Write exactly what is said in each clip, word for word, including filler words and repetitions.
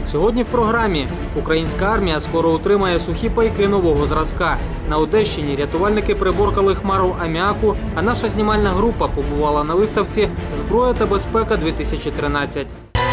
Сьогодні в програмі українська армія скоро отримає сухі пайки нового зразка. На Одещині рятувальники приборкали хмару аміаку, а наша знімальна група побувала на виставці «Зброя та безпека-дві тисячі тринадцять».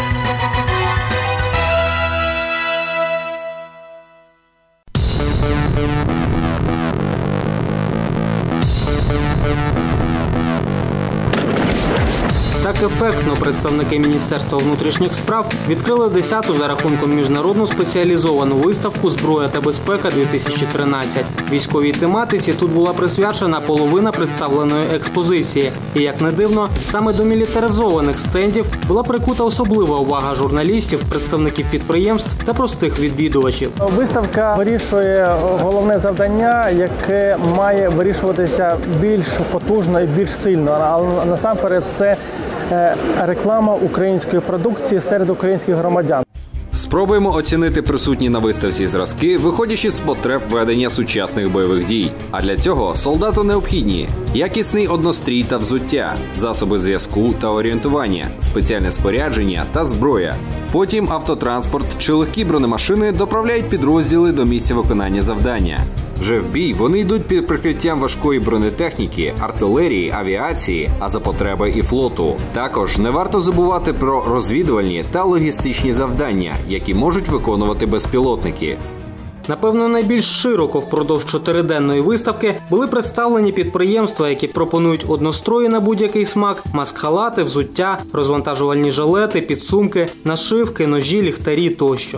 Так ефектно представники Міністерства внутрішніх справ відкрили десяту за рахунком міжнародну спеціалізовану виставку «Зброя та безпека-дві тисячі тринадцять». Військовій тематиці тут була присвячена половина представленої експозиції. І, як не дивно, саме до мілітаризованих стендів була прикута особлива увага журналістів, представників підприємств та простих відвідувачів. Виставка вирішує головне завдання, яке має вирішуватися більш потужно і більш сильно. Але насамперед це реклама української продукції серед українських громадян. Спробуємо оцінити присутні на виставці зразки, виходячи з потреб ведення сучасних бойових дій. А для цього солдату необхідні якісний однострій та взуття, засоби зв'язку та орієнтування, спеціальне спорядження та зброя. Потім автотранспорт чи легкі бронемашини доправляють підрозділи до місця виконання завдання. Вже в бій вони йдуть під прикриттям важкої бронетехніки, артилерії, авіації, а за потреби і флоту. Також не варто забувати про розвідувальні та логістичні завдання, які можуть виконувати безпілотники. Напевно, найбільш широко впродовж чотириденної виставки були представлені підприємства, які пропонують однострої на будь-який смак, маск-халати, взуття, розвантажувальні жилети, підсумки, нашивки, ножі, ліхтарі тощо.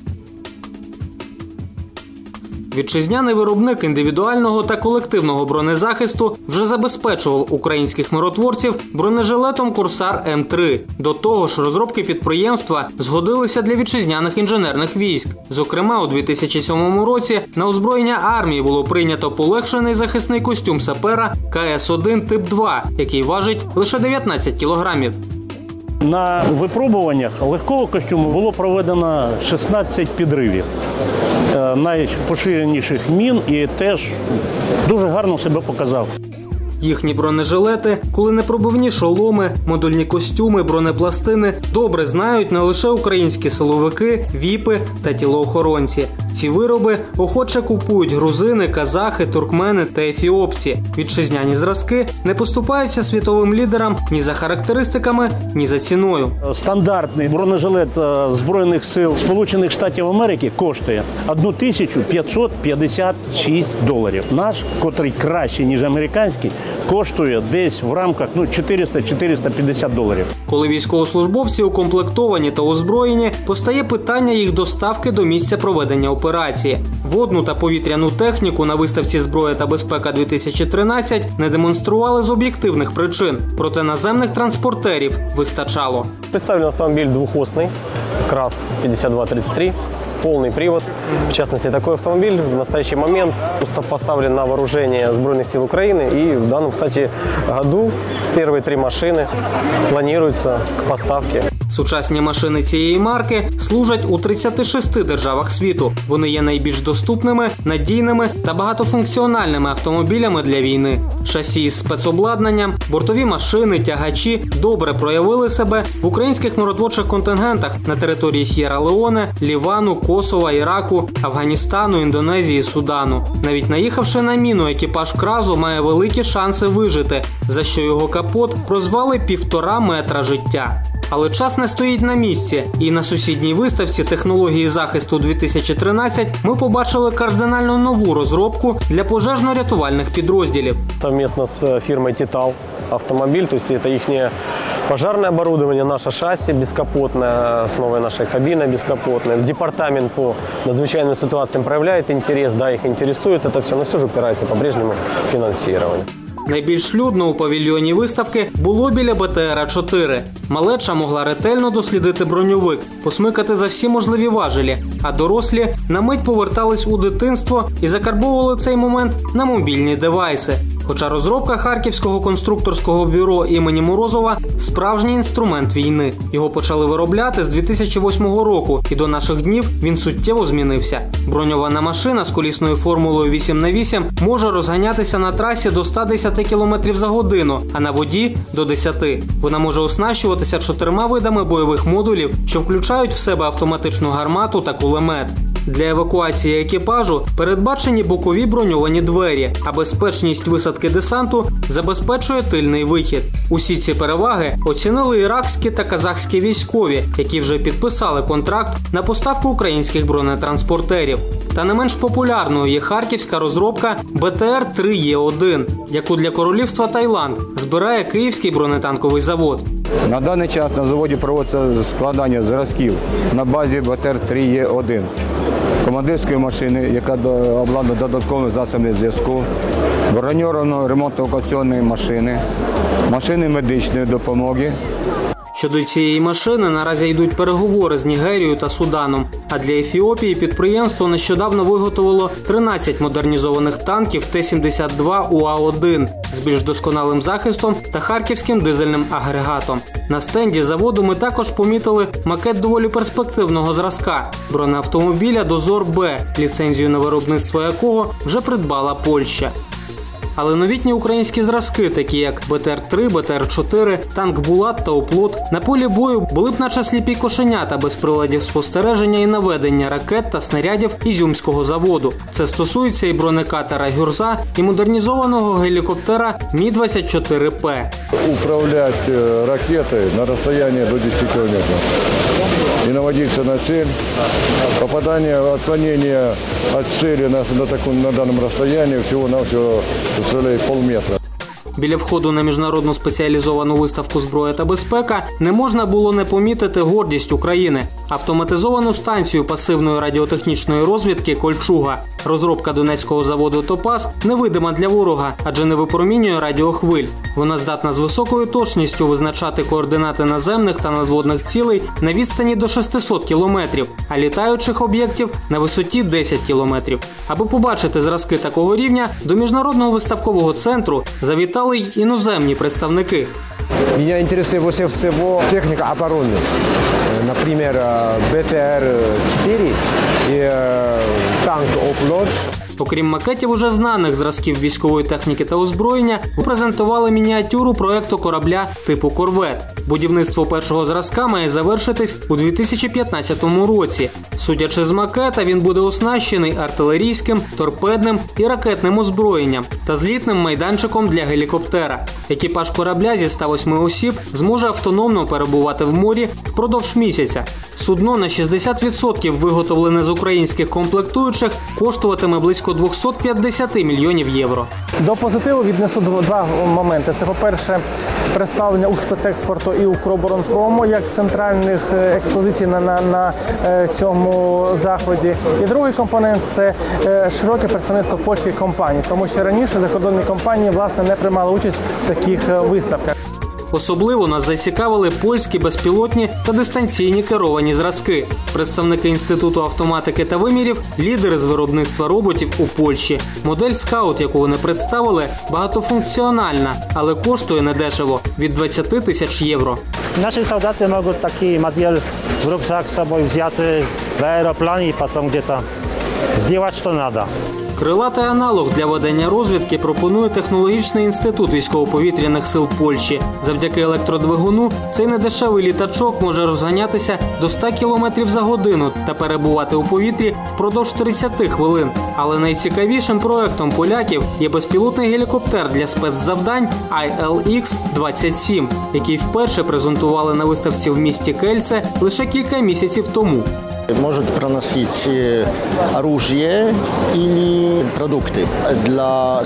Вітчизняний виробник індивідуального та колективного бронезахисту вже забезпечував українських миротворців бронежилетом «Корсар М три». До того ж, розробки підприємства згодилися для вітчизняних інженерних військ. Зокрема, у дві тисячі сьомому році на озброєння армії було прийнято полегшений захисний костюм сапера К С один тип два, який важить лише дев'ятнадцять кілограмів. На випробуваннях легкого костюму було проведено шістнадцять підривів найпоширеніших мін і теж дуже гарно себе показав. Їхні бронежилети, куленепробивні шоломи, модульні костюми, бронепластини добре знають не лише українські силовики, віпи та тілоохоронці. Ці вироби охоче купують грузини, казахи, туркмени та ефіопці. Вітчизняні зразки не поступаються світовим лідерам ні за характеристиками, ні за ціною. Стандартний бронежилет Збройних сил Сполучених Штатів Америки коштує тисячу п'ятсот п'ятдесят шість доларів. Наш, котрий кращий, ніж американський, коштує десь в рамках ну, чотириста - чотириста п'ятдесят доларів. Коли військовослужбовці укомплектовані та озброєні, постає питання їх доставки до місця проведення операції. Водну та повітряну техніку на виставці «Зброя та безпека-дві тисячі тринадцять» не демонстрували з об'єктивних причин. Проте наземних транспортерів вистачало. Представлений автомобіль двохосний, КРАС п'ятдесят два тридцять три. Полный привод. В частности, такой автомобиль в настоящий момент поставлен на вооружение Збройных сил Украины. И в данном, кстати, году первые три машины планируются к поставке. Сучасні машини цієї марки служать у тридцяти шести державах світу. Вони є найбільш доступними, надійними та багатофункціональними автомобілями для війни. Шасі із спецобладнанням, бортові машини, тягачі добре проявили себе в українських миротворчих контингентах на території С'єра-Леоне, Лівану, Косова, Іраку, Афганістану, Індонезії, Судану. Навіть наїхавши на міну, екіпаж «Кразу» має великі шанси вижити, за що його капот прозвали «півтора метра життя». Але час не стоїть на місці, і на сусідній виставці технології захисту-дві тисячі тринадцять ми побачили кардинально нову розробку для пожежно-рятувальних підрозділів. Совместно з фірмою «Титал» автомобіль, тобто це їхнє пожарное оборудование, наше шасси бескапотное, с новой нашей кабиной бескапотной. Департамент по надзвичайным ситуациям проявляет интерес, да, их интересует это все, но все же упирается по-прежнему в финансирование. Найбільш людно у павільйоні виставки було біля Б Т Р чотири. Малеча могла ретельно дослідити броньовик, посмикати за всі можливі важелі, а дорослі на мить повертались у дитинство і закарбовували цей момент на мобільні девайси. Хоча розробка Харківського конструкторського бюро імені Морозова – справжній інструмент війни. Його почали виробляти з дві тисячі восьмого року, і до наших днів він суттєво змінився. Броньована машина з колісною формулою вісім на вісім може розганятися на трасі до ста десяти кілометрів за годину, а на воді – до десяти. Вона може оснащуватися чотирма видами бойових модулів, що включають в себе автоматичну гармату та кулемет. Для евакуації екіпажу передбачені бокові броньовані двері, а безпечність висадки десанту забезпечує тильний вихід. Усі ці переваги оцінили іракські та казахські військові, які вже підписали контракт на поставку українських бронетранспортерів. Та не менш популярною є харківська розробка Б Т Р три Е один, яку для королівства Таїланд збирає Київський бронетанковий завод. На даний час на заводі проводиться складання зразків на базі Б Т Р три Е один. Командирської машини, яка обладнана додатковими засобами зв'язку, броньовано-ремонтно-евакуаційної машини, машини медичної допомоги. Щодо цієї машини наразі йдуть переговори з Нігерією та Суданом, а для Ефіопії підприємство нещодавно виготовило тринадцять модернізованих танків Т сімдесят два У А один з більш досконалим захистом та харківським дизельним агрегатом. На стенді заводу ми також помітили макет доволі перспективного зразка – бронеавтомобіля «Дозор-Б», ліцензію на виробництво якого вже придбала Польща. Але новітні українські зразки, такі як Б Т Р три, Б Т Р чотири, танк «Булат» та «Оплот», на полі бою були б наче сліпі кошенята без приладів спостереження і наведення ракет та снарядів Ізюмського заводу. Це стосується і бронекатера «Гюрза», і модернізованого гелікоптера Мі двадцять чотири П. Управляти ракети на розстоянні до десяти кілометрів і наводитися на ціль. Попадання, відклонення від цілі на, на, такому, на даному розстоянні всього-навсього составляє полметра. Біля входу на міжнародну спеціалізовану виставку «Зброя та безпека» не можна було не помітити гордість України – автоматизовану станцію пасивної радіотехнічної розвідки «Кольчуга». Розробка донецького заводу «Топаз» невидима для ворога, адже не випромінює радіохвиль. Вона здатна з високою точністю визначати координати наземних та надводних цілей на відстані до шестисот кілометрів, а літаючих об'єктів на висоті десять кілометрів. Аби побачити зразки такого рівня, до міжнародного виставкового центру завітали й іноземні представники. Меня интересует больше всего техника обороны. Например, Б Т Р чотири и танк «Оплот». Окрім макетів уже знаних зразків військової техніки та озброєння, презентували мініатюру проєкту корабля типу «Корвет». Будівництво першого зразка має завершитись у дві тисячі п'ятнадцятому році. Судячи з макета, він буде оснащений артилерійським, торпедним і ракетним озброєнням та злітним майданчиком для гелікоптера. Екіпаж корабля зі ста восьми осіб зможе автономно перебувати в морі впродовж місяця. Судно на шістдесят відсотків виготовлене з українських комплектуючих коштуватиме близько двісті п'ятдесят мільйонів євро. До позитиву віднесу два моменти. Це, по-перше, представлення Укрспецекспорту і Укроборонпрому як центральних експозицій на, на, на цьому заході. І другий компонент – це широке представництво польських компаній, тому що раніше закордонні компанії, власне, не приймали участь в таких виставках. Особливо нас зацікавили польські безпілотні та дистанційні керовані зразки. Представники Інституту автоматики та вимірів – лідери з виробництва роботів у Польщі. Модель «Скаут», яку вони представили, багатофункціональна, але коштує недешево – від двадцяти тисяч євро. Наші солдати можуть такий модель в рюкзак з собою взяти в аероплан і потім десь зробити, що треба. Крилатий аналог для ведення розвідки пропонує Технологічний інститут військово-повітряних сил Польщі. Завдяки електродвигуну цей недешевий літачок може розганятися до ста кілометрів за годину та перебувати у повітрі впродовж тридцяти хвилин. Але найцікавішим проектом поляків є безпілотний гелікоптер для спецзавдань Ай Ел Ікс двадцять сім, який вперше презентували на виставці в місті Кельце лише кілька місяців тому. Может проносить оружие или продукты. Для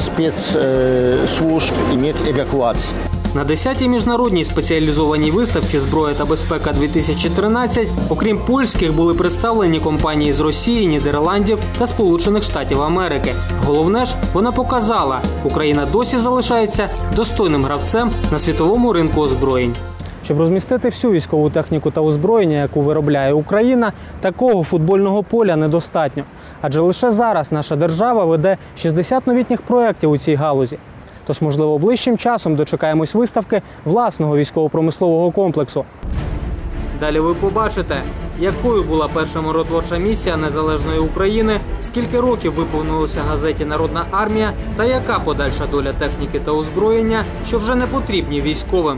спецслужб иметь эвакуацию. На десятій міжнародній спеціалізованій виставці «Зброя та безпека-дві тисячі тринадцять» окрім польських були представлені компанії з Росії, Нідерландів та Сполучених Штатів Америки. Головне ж, вона показала, Україна досі залишається достойним гравцем на світовому ринку озброєнь. Щоб розмістити всю військову техніку та озброєння, яку виробляє Україна, такого футбольного поля недостатньо. Адже лише зараз наша держава веде шістдесят новітніх проєктів у цій галузі. Тож, можливо, ближчим часом дочекаємось виставки власного військово-промислового комплексу. Далі ви побачите, якою була перша миротворча місія незалежної України, скільки років виповнилося газеті «Народна армія» та яка подальша доля техніки та озброєння, що вже не потрібні військовим.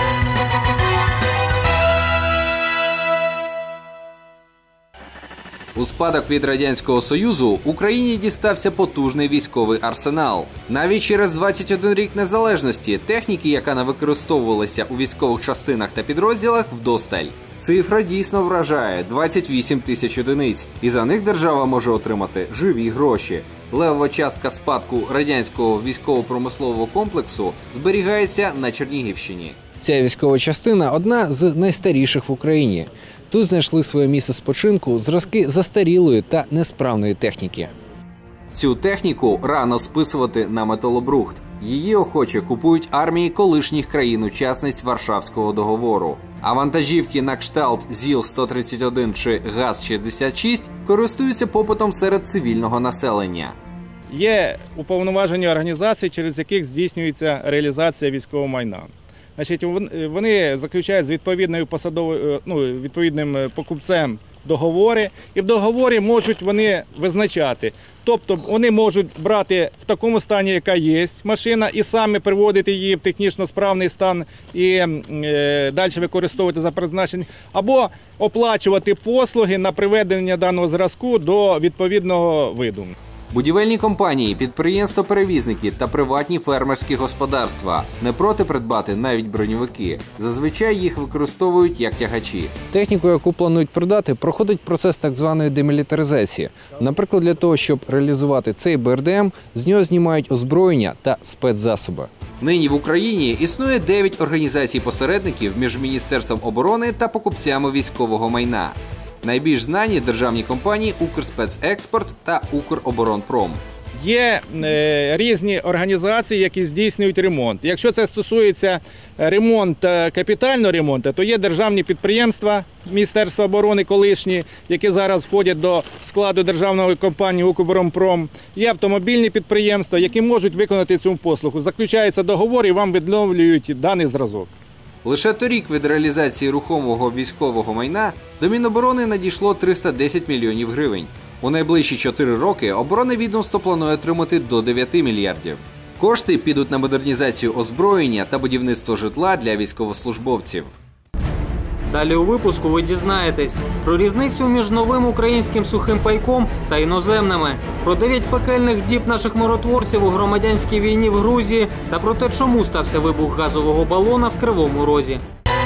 У спадок від Радянського Союзу Україні дістався потужний військовий арсенал. Навіть через двадцять один рік незалежності техніки, яка не використовувалася у військових частинах та підрозділах, вдосталь. Цифра дійсно вражає – двадцять вісім тисяч одиниць. І за них держава може отримати живі гроші. Левова частка спадку радянського військово-промислового комплексу зберігається на Чернігівщині. Ця військова частина – одна з найстаріших в Україні. Тут знайшли своє місце спочинку зразки застарілої та несправної техніки. Цю техніку рано списувати на металобрухт. Її охоче купують армії колишніх країн-учасниць Варшавського договору. А вантажівки на кшталт ЗІЛ сто тридцять один чи ГАЗ шістдесят шість користуються попитом серед цивільного населення. Є уповноважені організації, через яких здійснюється реалізація військового майна. Значить, вони заключають з відповідною посадовою, ну, відповідним покупцем договори, і в договорі можуть вони визначати. Тобто вони можуть брати в такому стані, яка є машина, і саме приводити її в технічно справний стан і е, далі використовувати за призначенням, або оплачувати послуги на приведення даного зразку до відповідного виду. Будівельні компанії, підприємства-перевізники та приватні фермерські господарства не проти придбати навіть броньовики. Зазвичай їх використовують як тягачі. Техніку, яку планують продати, проходить процес так званої демілітаризації. Наприклад, для того, щоб реалізувати цей Б Р Д М, з нього знімають озброєння та спецзасоби. Нині в Україні існує дев'ять організацій-посередників між Міністерством оборони та покупцями військового майна. Найбільш знані державні компанії «Укрспецекспорт» та «Укроборонпром». Є е, різні організації, які здійснюють ремонт. Якщо це стосується ремонт, капітального ремонту, то є державні підприємства Міністерства оборони колишні, які зараз входять до складу державної компанії «Укроборонпром». Є автомобільні підприємства, які можуть виконати цю послугу. Заключається договор і вам відновлюють даний зразок. Лише торік від реалізації рухомого військового майна до Міноборони надійшло триста десять мільйонів гривень. У найближчі чотири роки оборонне відомство планує отримати до дев'яти мільярдів. Кошти підуть на модернізацію озброєння та будівництво житла для військовослужбовців. Далі у випуску ви дізнаєтесь про різницю між новим українським сухим пайком та іноземними, про дев'ять пекельних діб наших миротворців у громадянській війні в Грузії та про те, чому стався вибух газового балона в Кривому Розі.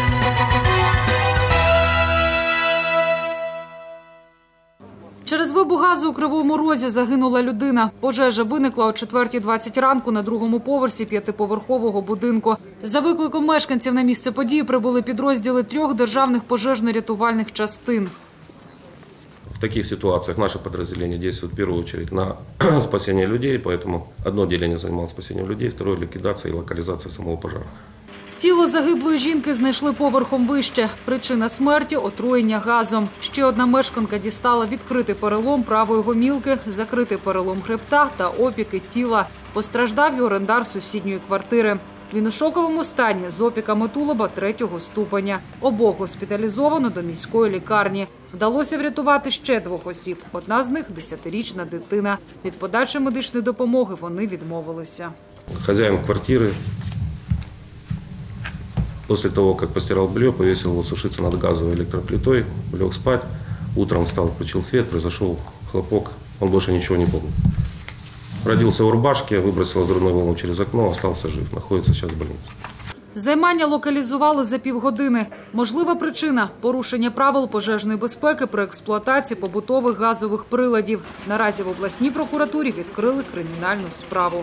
Через вибух газу у Кривому Розі загинула людина. Пожежа виникла о четвертій двадцять ранку на другому поверсі п'ятиповерхового будинку. За викликом мешканців на місце події прибули підрозділи трьох державних пожежно-рятувальних частин. В таких ситуациях наше подразделение действует в первую очередь на спасение людей, поэтому одно отделение занималось спасением людей, второе – ликвидацией и локализацией самого пожара. Тіло загиблої жінки знайшли поверхом вище. Причина смерті – отруєння газом. Ще одна мешканка дістала відкритий перелом правої гомілки, закритий перелом хребта та опіки тіла. Постраждав й орендар сусідньої квартири. Він у шоковому стані з опіками тулуба третього ступеня. Обох госпіталізовано до міської лікарні. Вдалося врятувати ще двох осіб. Одна з них – десятирічна дитина. Від подачі медичної допомоги вони відмовилися. Хазяїн квартири после того, как постирал белье, повесил его сушиться над газовой электроплитой, лег спать. Утром встал, включил свет, произошел хлопок. Он больше ничего не помнит. Родился в рубашке, выбросил взрывную волну через окно, остался жив. Находится сейчас в больнице. Займання локалізували за півгодини. Можлива причина – порушення правил пожежної безпеки при експлуатації побутових газових приладів. Наразі в обласній прокуратурі відкрили кримінальну справу.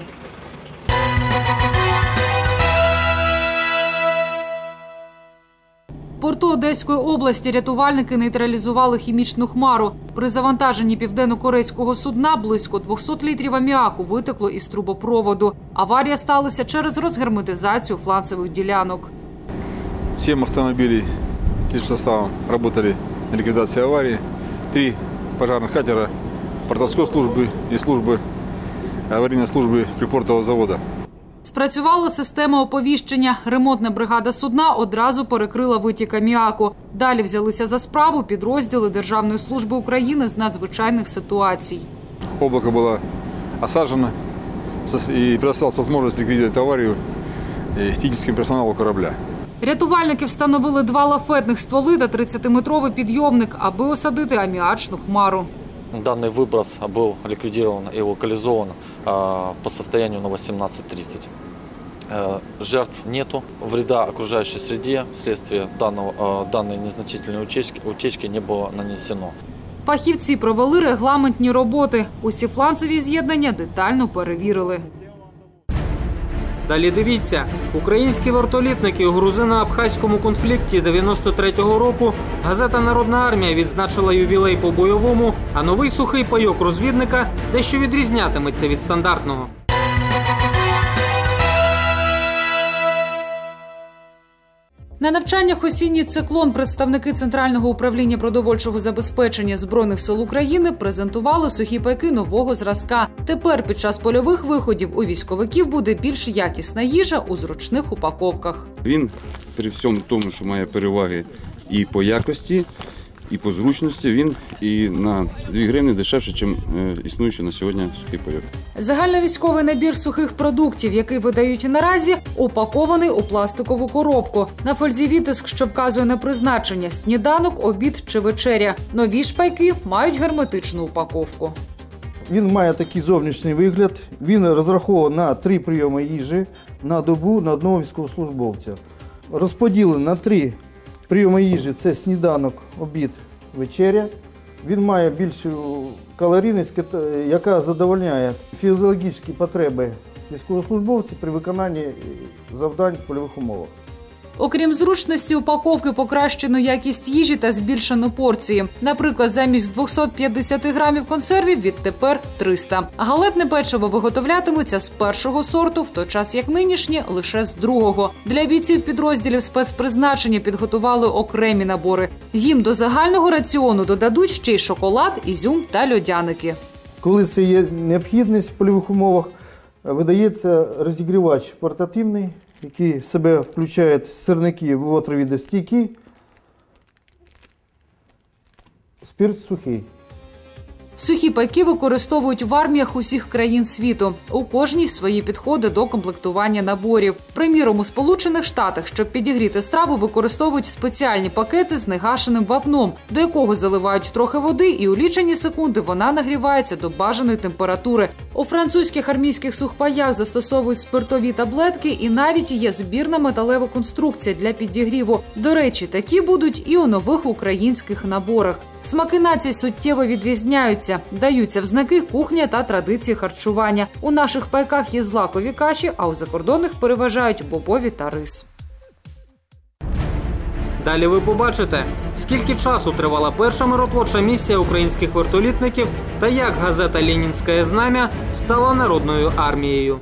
В порту Одеської області рятувальники нейтралізували хімічну хмару. При завантаженні південно-корейського судна близько двохсот літрів аміаку витекло із трубопроводу. Аварія сталася через розгерметизацію фланцевих ділянок. Сім автомобілів спецсоставом працювали на ліквідації аварії. Три пожежних катера портовської служби і служби аварійної служби припортового заводу. Спрацювала система оповіщення. Ремонтна бригада судна одразу перекрила витік аміаку. Далі взялися за справу підрозділи Державної служби України з надзвичайних ситуацій. Облако было осажено и предоставилась возможность ликвидировать аварию техническим персоналу корабля. Рятувальники встановили два лафетних стволи та тридцятиметровий підйомник, аби осадити аміачну хмару. Данный выброс был ликвидирован и локализован по состоянию на восемнадцать тридцать. Жертв нету, вреда окружающей среде вследствие данного, данной незначительной утечки, утечки не было нанесено. Фахівці провели регламентні роботи. Усі фланцеві з'єднання детально перевірили. Далі дивіться. Українські вертолітники у грузино-абхазькому конфлікті дев'яносто третього року. Газета «Народна армія» відзначила ювілей по бойовому, а новий сухий пайок розвідника дещо відрізнятиметься від стандартного. На навчаннях «Осінній циклон» представники Центрального управління продовольчого забезпечення Збройних сил України презентували сухі пайки нового зразка. Тепер під час польових виходів у військовиків буде більш якісна їжа у зручних упаковках. Він при всьому тому, що має переваги і по якості, і по зручності, він і на дві гривні дешевше, ніж існуючий на сьогодні сухий пайок. Загальновійськовий набір сухих продуктів, який видають наразі, упакований у пластикову коробку. На фользі відтиск, що вказує на призначення – сніданок, обід чи вечеря. Нові ж пайки мають герметичну упаковку. Він має такий зовнішній вигляд. Він розрахований на три прийоми їжі на добу на одного військовослужбовця. Розподілений на три прийоми їжі – це сніданок, обід, вечеря. Він має більшу калорійність, яка задовольняє фізіологічні потреби військовослужбовців при виконанні завдань в польових умовах. Окрім зручності упаковки, покращену якість їжі та збільшено порції. Наприклад, замість двохсот п'ятдесят грамів консервів відтепер триста. Галетне печиво виготовлятимуться з першого сорту, в той час як нинішнє – лише з другого. Для бійців підрозділів спецпризначення підготували окремі набори. Їм до загального раціону додадуть ще й шоколад, ізюм та льодяники. Коли це є необхідність в польових умовах, видається розігрівач портативний, який в себе включає сирники вотровідостійкі, спирт сухий. Сухі пайки використовують в арміях усіх країн світу. У кожній свої підходи до комплектування наборів. Приміром, у Сполучених Штатах, щоб підігріти страву, використовують спеціальні пакети з негашеним вапном, до якого заливають трохи води, і у лічені секунди вона нагрівається до бажаної температури. У французьких армійських сухпаях застосовують спиртові таблетки, і навіть є збірна металева конструкція для підігріву. До речі, такі будуть і у нових українських наборах. Смаки націй суттєво відрізняються. Даються в знаки кухня та традиції харчування. У наших пайках є злакові каші, а у закордонних переважають бобові та рис. Далі ви побачите, скільки часу тривала перша миротворча місія українських вертолітників та як газета «Ленінське знам'я» стала народною армією.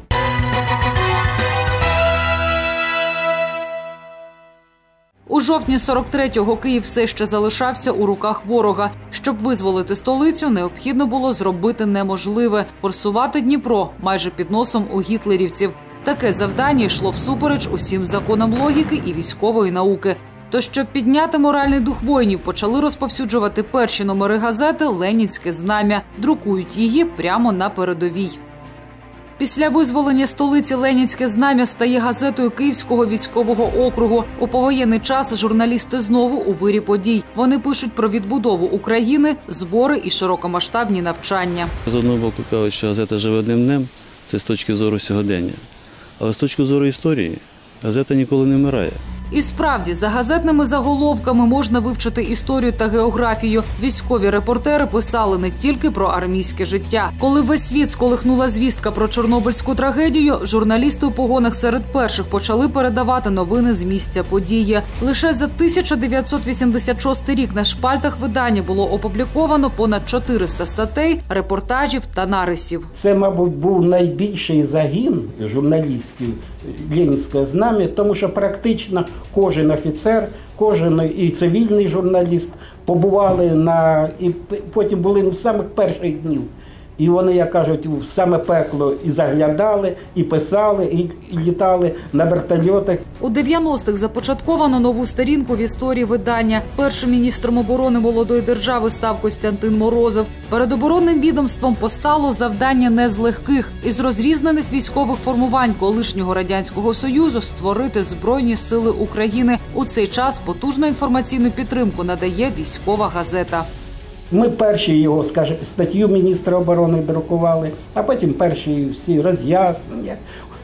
У жовтні сорок третього Київ все ще залишався у руках ворога. Щоб визволити столицю, необхідно було зробити неможливе – форсувати Дніпро майже під носом у гітлерівців. Таке завдання йшло всупереч усім законам логіки і військової науки. То, щоб підняти моральний дух воїнів, почали розповсюджувати перші номери газети «Ленінське знам'я». Друкують її прямо на передовій. Після визволення столиці «Ленінське знам'я» стає газетою Київського військового округу. У повоєнний час журналісти знову у вирі подій. Вони пишуть про відбудову України, збори і широкомасштабні навчання. З одного боку кажуть, що газета живе одним днем, це з точки зору сьогодення. Але з точки зору історії газета ніколи не вмирає. І справді, за газетними заголовками можна вивчити історію та географію. Військові репортери писали не тільки про армійське життя. Коли весь світ сколихнула звістка про Чорнобильську трагедію, журналісти у погонах серед перших почали передавати новини з місця події. Лише за тисяча дев'ятсот вісімдесят шостий рік на шпальтах видання було опубліковано понад чотириста статей, репортажів та нарисів. Це, мабуть, був найбільший загін журналістів «Ленінського знам'я», тому що практично кожен офіцер, кожен і цивільний журналіст побували на, і потім були з самих перших днів І вони, як кажуть, в саме пекло і заглядали, і писали, і, і літали на вертольотах. У дев'яностих започатковано нову сторінку в історії видання. Першим міністром оборони молодої держави став Костянтин Морозов. Перед оборонним відомством постало завдання не з легких. Із розрізнених військових формувань колишнього Радянського Союзу створити Збройні сили України. У цей час потужну інформаційну підтримку надає військова газета. Ми перші його, скажімо, статтю міністра оборони друкували, а потім перші всі роз'яснення,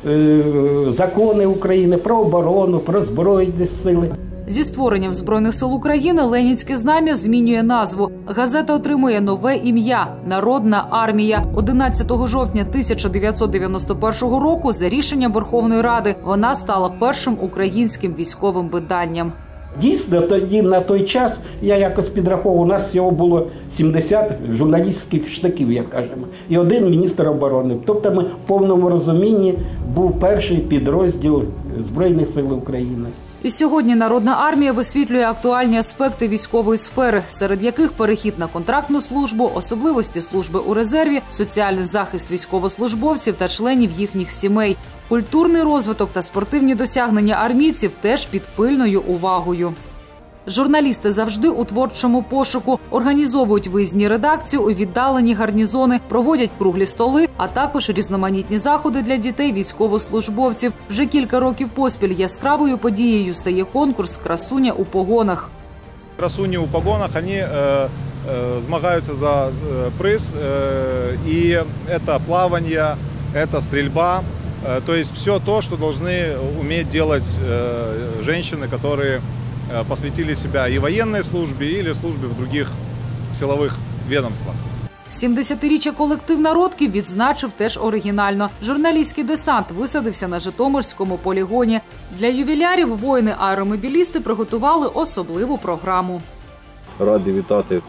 закони України про оборону, про Збройні сили. Зі створенням Збройних сил України Ленінське знам'я змінює назву. Газета отримує нове ім'я – «Народна армія». одинадцятого жовтня тисяча дев'ятсот дев'яносто першого року за рішенням Верховної Ради вона стала першим українським військовим виданням. Дійсно, тоді, на той час, я якось підраховував, у нас всього було сімдесят журналістських штиків, як кажемо, і один міністр оборони. Тобто ми в повному розумінні був перший підрозділ Збройних сил України. І сьогодні Народна армія висвітлює актуальні аспекти військової сфери, серед яких перехід на контрактну службу, особливості служби у резерві, соціальний захист військовослужбовців та членів їхніх сімей. Культурний розвиток та спортивні досягнення армійців теж під пильною увагою. Журналісти завжди у творчому пошуку, організовують виїзні редакції у віддалені гарнізони, проводять круглі столи, а також різноманітні заходи для дітей військовослужбовців. Вже кілька років поспіль яскравою подією стає конкурс «Красуня у погонах». Красуні у погонах, вони е, е, змагаються за е, приз, е, і це плавання, це стрільба. То есть все то, что должны уметь делать э, женщины, которые э, посвятили себя и военной службе, или службе в других силових відомствах. сімдесятиріччя колектив «Народки» відзначив теж оригінально. Журналістський десант висадився на Житомирському полігоні. Для ювілярів воїни-аеромобілісти приготували особливу програму. Раді вітати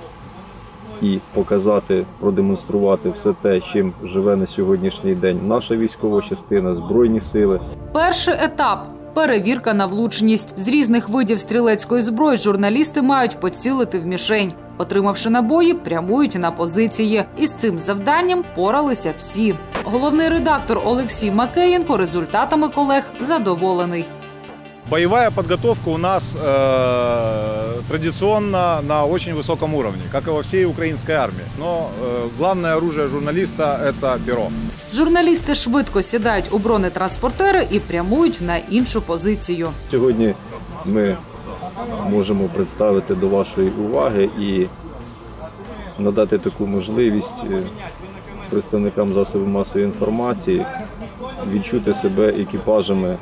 і показати, продемонструвати все те, чим живе на сьогоднішній день наша військова частина, Збройні сили. Перший етап – перевірка на влучність. З різних видів стрілецької зброї журналісти мають поцілити в мішень. Отримавши набої, прямують на позиції. І з цим завданням поралися всі. Головний редактор Олексій Макеєнко результатами колег задоволений. Боевая подготовка у нас э, традиционно на очень высоком уровне, как и во всей украинской армии. Но э, главное оружие журналиста – это перо. Журналісти швидко сідають у бронетранспортери і прямують на іншу позицію. Сьогодні ми можемо представити до вашої уваги і надати таку можливість представникам засобів масової інформації відчути себе екіпажами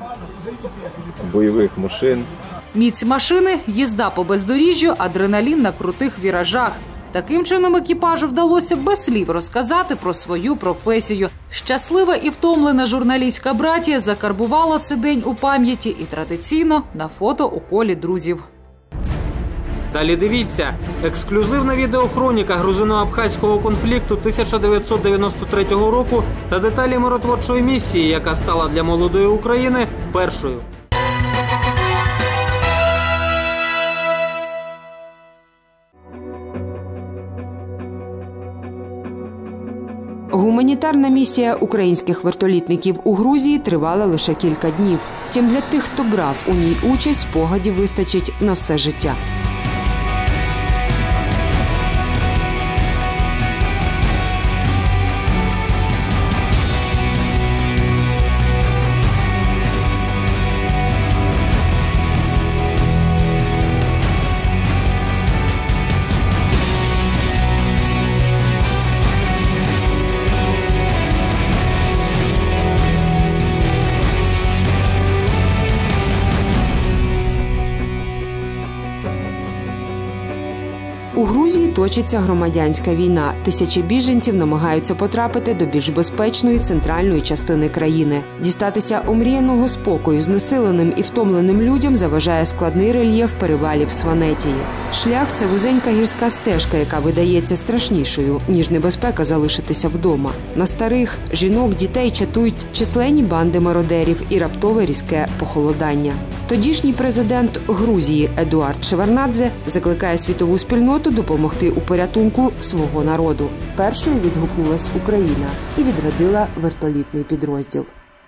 бойових машин. Міць машини, їзда по бездоріжжю, адреналін на крутих віражах. Таким чином екіпажу вдалося без слів розказати про свою професію. Щаслива і втомлена журналістська братія закарбувала цей день у пам'яті і традиційно на фото у колі друзів. Далі дивіться. Ексклюзивна відеохроніка грузино-абхазького конфлікту тисяча дев'ятсот дев'яносто третього року та деталі миротворчої місії, яка стала для молодої України першою. Гуманітарна місія українських вертолітників у Грузії тривала лише кілька днів. Втім, для тих, хто брав у ній участь, спогадів вистачить на все життя. У Грузії точиться громадянська війна. Тисячі біженців намагаються потрапити до більш безпечної центральної частини країни. Дістатися омріяного спокою знесиленим і втомленим людям заважає складний рельєф перевалів Сванетії. Шлях – це вузенька гірська стежка, яка видається страшнішою, ніж небезпека залишитися вдома. На старих, жінок, дітей чатують численні банди мародерів і раптове різке похолодання. Тодішній президент Грузії Едуард Шеварднадзе закликає світову спільноту допомогти у порятунку свого народу. Першою відгукнулась Україна і відрядила вертолітний підрозділ.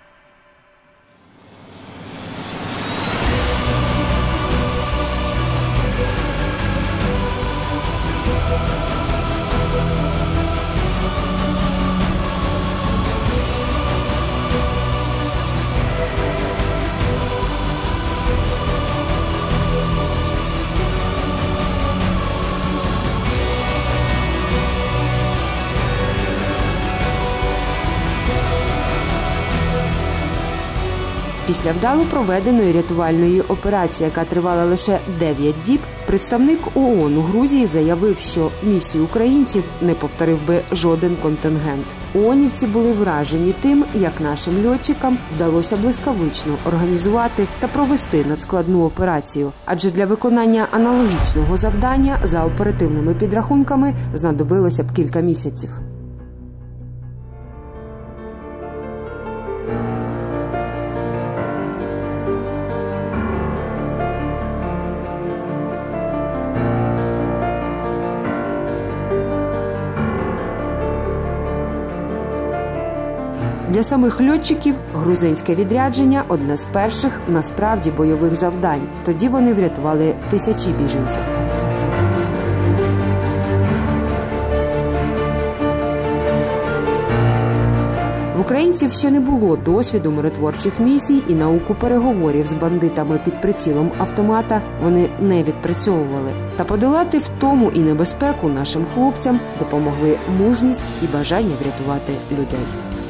Після вдало проведеної рятувальної операції, яка тривала лише дев'ять діб, представник ООН у Грузії заявив, що місію українців не повторив би жоден контингент. ООНівці були вражені тим, як нашим льотчикам вдалося блискавично організувати та провести надскладну операцію. Адже для виконання аналогічного завдання, за оперативними підрахунками, знадобилося б кілька місяців. Для самих льотчиків грузинське відрядження – одне з перших, насправді, бойових завдань. Тоді вони врятували тисячі біженців. В українців ще не було досвіду миротворчих місій і науку переговорів з бандитами під прицілом автомата вони не відпрацьовували. Та подолати втому і небезпеку нашим хлопцям допомогли мужність і бажання врятувати людей.